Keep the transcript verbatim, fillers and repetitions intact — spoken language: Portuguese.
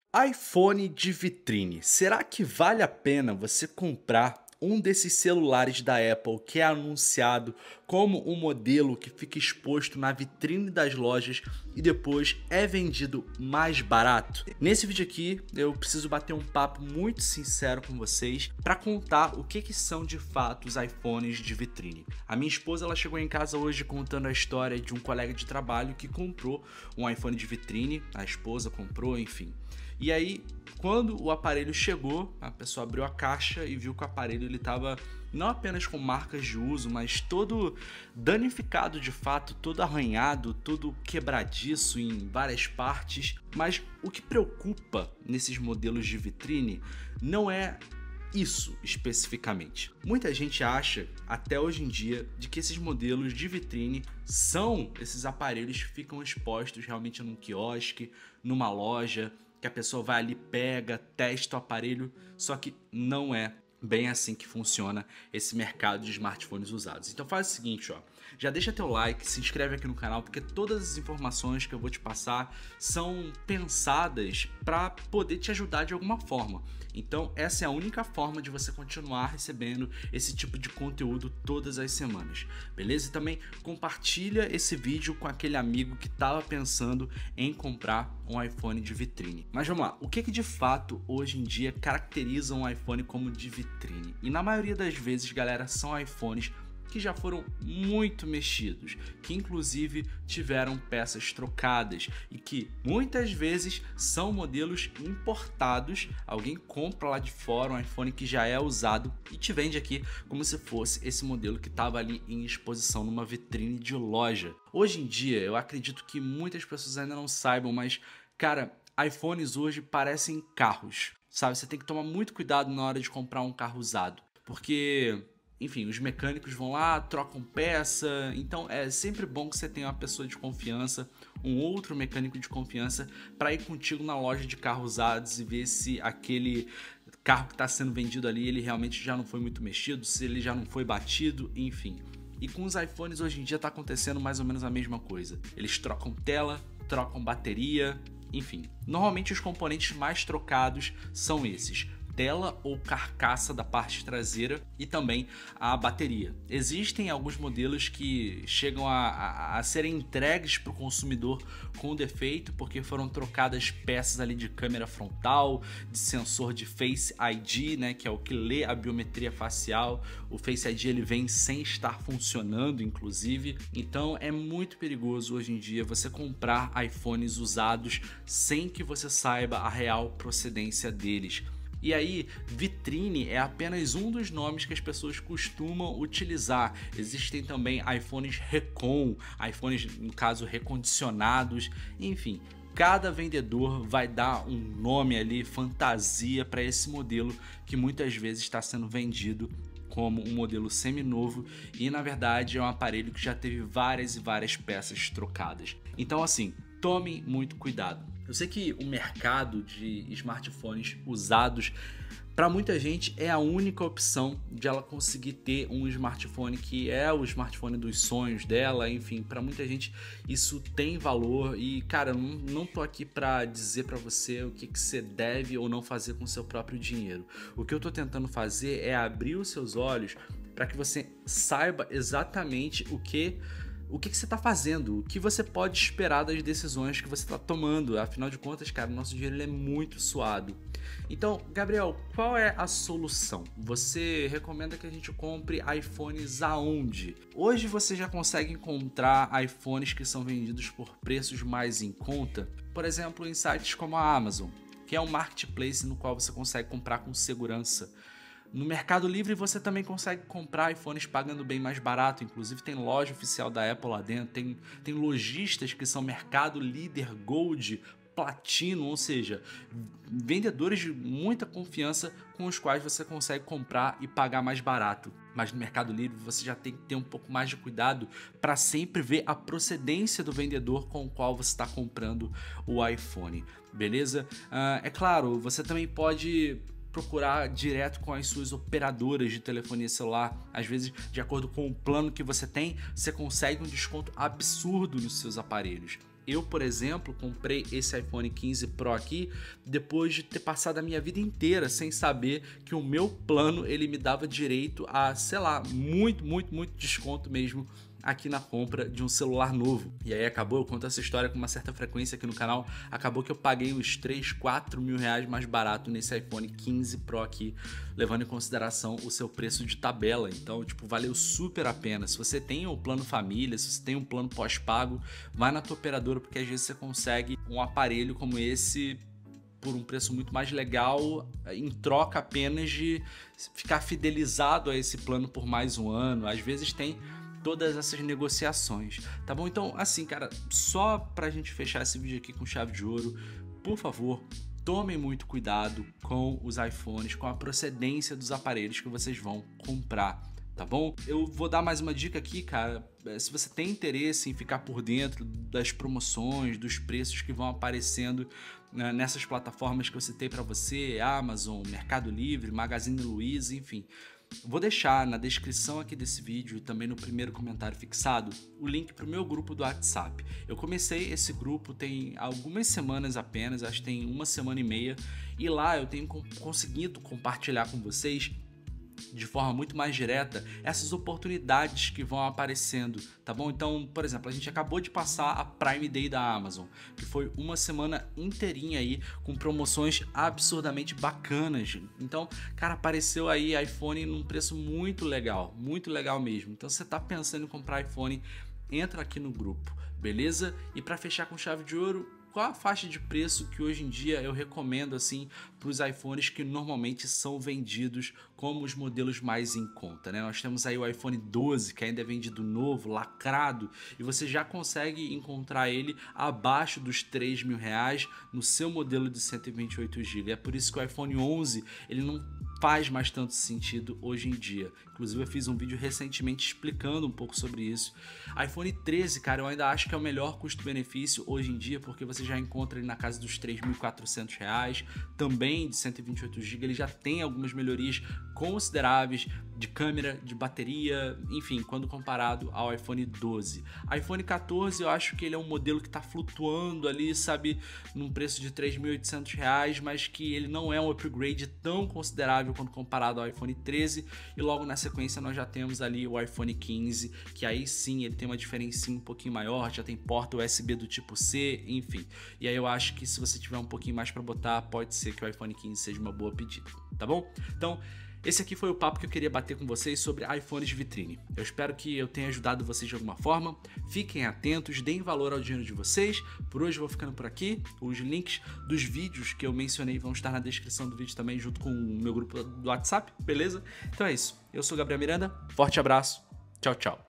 iPhone de vitrine. Será que vale a pena você comprar um desses celulares da Apple que é anunciado como um modelo que fica exposto na vitrine das lojas e depois é vendido mais barato? Nesse vídeo aqui eu preciso bater um papo muito sincero com vocês para contar o que, que são de fato os iPhones de vitrine. A minha esposa ela chegou em casa hoje contando a história de um colega de trabalho que comprou um iPhone de vitrine, a esposa comprou, enfim. E aí, quando o aparelho chegou, a pessoa abriu a caixa e viu que o aparelho ele estava não apenas com marcas de uso, mas todo danificado de fato, todo arranhado, todo quebradiço em várias partes. Mas o que preocupa nesses modelos de vitrine não é isso especificamente. Muita gente acha, até hoje em dia, de que esses modelos de vitrine são esses aparelhos que ficam expostos realmente num quiosque, numa loja, que a pessoa vai ali, pega, testa o aparelho, só que não é bem assim que funciona esse mercado de smartphones usados. Então faz o seguinte, ó, já deixa teu like, se inscreve aqui no canal, porque todas as informações que eu vou te passar são pensadas para poder te ajudar de alguma forma. Então essa é a única forma de você continuar recebendo esse tipo de conteúdo todas as semanas, beleza? E também compartilha esse vídeo com aquele amigo que estava pensando em comprar um iPhone de vitrine. Mas vamos lá, o que que de fato hoje em dia caracteriza um iPhone como de vitrine? E na maioria das vezes, galera, são iPhones que já foram muito mexidos, que inclusive tiveram peças trocadas e que muitas vezes são modelos importados. Alguém compra lá de fora um iPhone que já é usado e te vende aqui como se fosse esse modelo que estava ali em exposição numa vitrine de loja. Hoje em dia, eu acredito que muitas pessoas ainda não saibam, mas cara, iPhones hoje parecem carros, sabe? Você tem que tomar muito cuidado na hora de comprar um carro usado, porque enfim, os mecânicos vão lá, trocam peça, então é sempre bom que você tenha uma pessoa de confiança, um outro mecânico de confiança para ir contigo na loja de carros usados e ver se aquele carro que está sendo vendido ali, ele realmente já não foi muito mexido, se ele já não foi batido, enfim. E com os iPhones hoje em dia está acontecendo mais ou menos a mesma coisa. Eles trocam tela, trocam bateria, enfim. Normalmente os componentes mais trocados são esses: tela ou carcaça da parte traseira e também a bateria. Existem alguns modelos que chegam a, a, a serem entregues para o consumidor com defeito porque foram trocadas peças ali de câmera frontal, de sensor de Face I D, né, que é o que lê a biometria facial. O Face I D ele vem sem estar funcionando, inclusive. Então é muito perigoso hoje em dia você comprar iPhones usados sem que você saiba a real procedência deles. E aí, vitrine é apenas um dos nomes que as pessoas costumam utilizar. Existem também iPhones recon, iPhones, no caso, recondicionados, enfim. Cada vendedor vai dar um nome ali, fantasia para esse modelo que muitas vezes está sendo vendido como um modelo seminovo e na verdade é um aparelho que já teve várias e várias peças trocadas. Então assim, tomem muito cuidado. Eu sei que o mercado de smartphones usados para muita gente é a única opção de ela conseguir ter um smartphone que é o smartphone dos sonhos dela, enfim, para muita gente isso tem valor e cara, eu não, não tô aqui para dizer para você o que, que você deve ou não fazer com o seu próprio dinheiro. O que eu tô tentando fazer é abrir os seus olhos para que você saiba exatamente o que O que, que você está fazendo, o que você pode esperar das decisões que você está tomando. Afinal de contas, cara, o nosso dinheiro ele é muito suado. Então, Gabriel, qual é a solução? Você recomenda que a gente compre iPhones aonde? Hoje você já consegue encontrar iPhones que são vendidos por preços mais em conta, por exemplo, em sites como a Amazon, que é um marketplace no qual você consegue comprar com segurança. No Mercado Livre você também consegue comprar iPhones pagando bem mais barato, inclusive tem loja oficial da Apple lá dentro, tem, tem lojistas que são Mercado Líder, Gold, Platino, ou seja, vendedores de muita confiança com os quais você consegue comprar e pagar mais barato. Mas no Mercado Livre você já tem que ter um pouco mais de cuidado para sempre ver a procedência do vendedor com o qual você está comprando o iPhone, beleza? Uh, é claro, você também pode procurar direto com as suas operadoras de telefonia celular. Às vezes, de acordo com o plano que você tem, você consegue um desconto absurdo nos seus aparelhos. Eu, por exemplo, comprei esse iPhone quinze Pro aqui depois de ter passado a minha vida inteira sem saber que o meu plano ele me dava direito a, sei lá, muito, muito, muito desconto mesmo aqui na compra de um celular novo. E aí acabou, eu conto essa história com uma certa frequência aqui no canal, acabou que eu paguei uns três, quatro mil reais mais barato nesse iPhone quinze Pro aqui, levando em consideração o seu preço de tabela. Então, tipo, valeu super a pena. Se você tem um plano família, se você tem um plano pós-pago, vai na tua operadora, porque às vezes você consegue um aparelho como esse por um preço muito mais legal, em troca apenas de ficar fidelizado a esse plano por mais um ano. Às vezes tem todas essas negociações, tá bom? Então, assim, cara, só pra gente fechar esse vídeo aqui com chave de ouro, por favor, tomem muito cuidado com os iPhones, com a procedência dos aparelhos que vocês vão comprar, tá bom? Eu vou dar mais uma dica aqui, cara. Se você tem interesse em ficar por dentro das promoções, dos preços que vão aparecendo, né, nessas plataformas que eu citei pra você, Amazon, Mercado Livre, Magazine Luiza, enfim, vou deixar na descrição aqui desse vídeo e também no primeiro comentário fixado o link para o meu grupo do WhatsApp. Eu comecei esse grupo tem algumas semanas apenas, acho que tem uma semana e meia, e lá eu tenho conseguido compartilhar com vocês de forma muito mais direta essas oportunidades que vão aparecendo, tá bom? Então, por exemplo, a gente acabou de passar a Prime Day da Amazon, que foi uma semana inteirinha aí com promoções absurdamente bacanas. Então, cara, apareceu aí iPhone num preço muito legal, muito legal mesmo. Então, se você tá pensando em comprar iPhone, entra aqui no grupo, beleza? E para fechar com chave de ouro, qual a faixa de preço que hoje em dia eu recomendo assim para os iPhones que normalmente são vendidos como os modelos mais em conta, né? Nós temos aí o iPhone doze, que ainda é vendido novo, lacrado, e você já consegue encontrar ele abaixo dos três mil reais no seu modelo de cento e vinte e oito gigas. É por isso que o iPhone onze ele não faz mais tanto sentido hoje em dia. Inclusive eu fiz um vídeo recentemente explicando um pouco sobre isso. iPhone treze, cara, eu ainda acho que é o melhor custo-benefício hoje em dia, porque você já encontra ele na casa dos três mil e quatrocentos reais, também de cento e vinte e oito gigas, ele já tem algumas melhorias consideráveis de câmera, de bateria, enfim, quando comparado ao iPhone doze. iPhone quatorze eu acho que ele é um modelo que está flutuando ali, sabe, num preço de três mil e oitocentos reais, mas que ele não é um upgrade tão considerável quando comparado ao iPhone treze, e logo na sequência nós já temos ali o iPhone quinze, que aí sim ele tem uma diferença um pouquinho maior, já tem porta U S B do tipo C, enfim. E aí eu acho que se você tiver um pouquinho mais para botar, pode ser que o iPhone quinze seja uma boa pedida, tá bom? Então, esse aqui foi o papo que eu queria bater com vocês sobre iPhones de vitrine. Eu espero que eu tenha ajudado vocês de alguma forma. Fiquem atentos, deem valor ao dinheiro de vocês. Por hoje eu vou ficando por aqui. Os links dos vídeos que eu mencionei vão estar na descrição do vídeo também, junto com o meu grupo do WhatsApp, beleza? Então é isso. Eu sou o Gabriel Miranda, forte abraço, tchau, tchau.